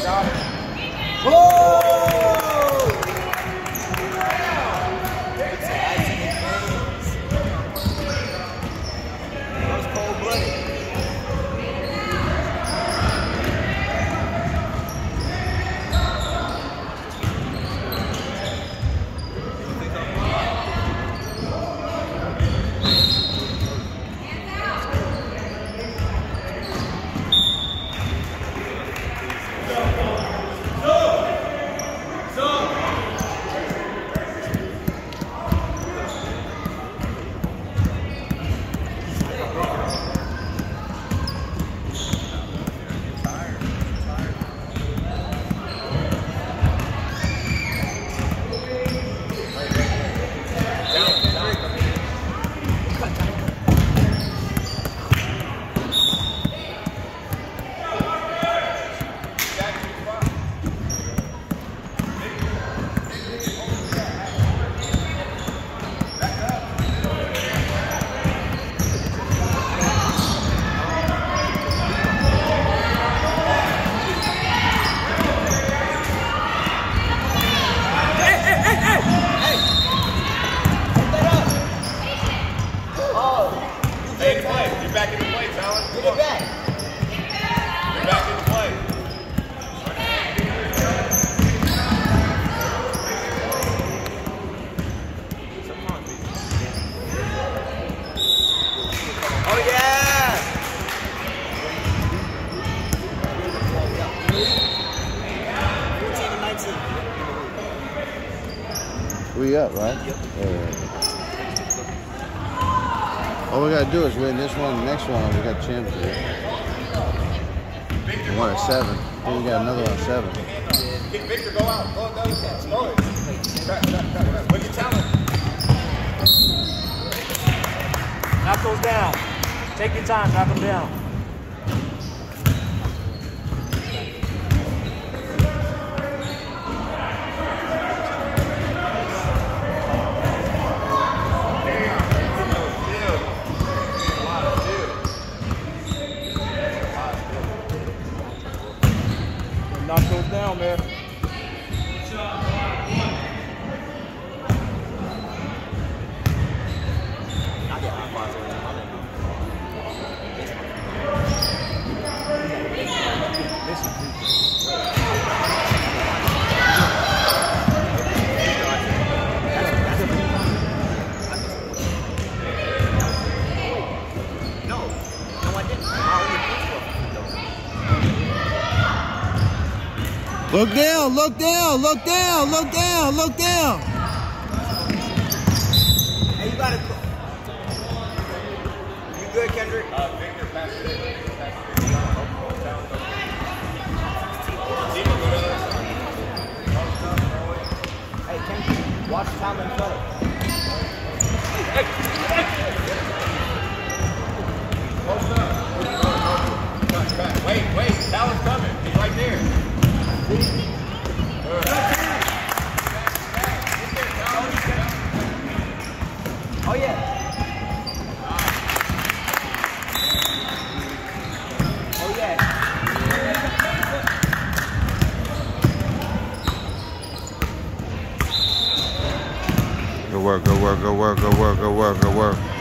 We up, right? Yep. Yeah. All we gotta do is win this one, the next one, we got championship. One at 7. Then we got another one at 7. Victor, go out. Go. What are you telling? Knock those down. Take your time, knock them down. Knock those down, man. Look down, look down, look down, look down, look down. Hey, you got it. You good, Kendrick? Victor, pass it. Hey, Kendrick, watch time and play. Hey. Close up. Wait, Talon's coming. He's right there. Oh yeah. Oh yeah. Go work, go work, go work, go work, go work, go work.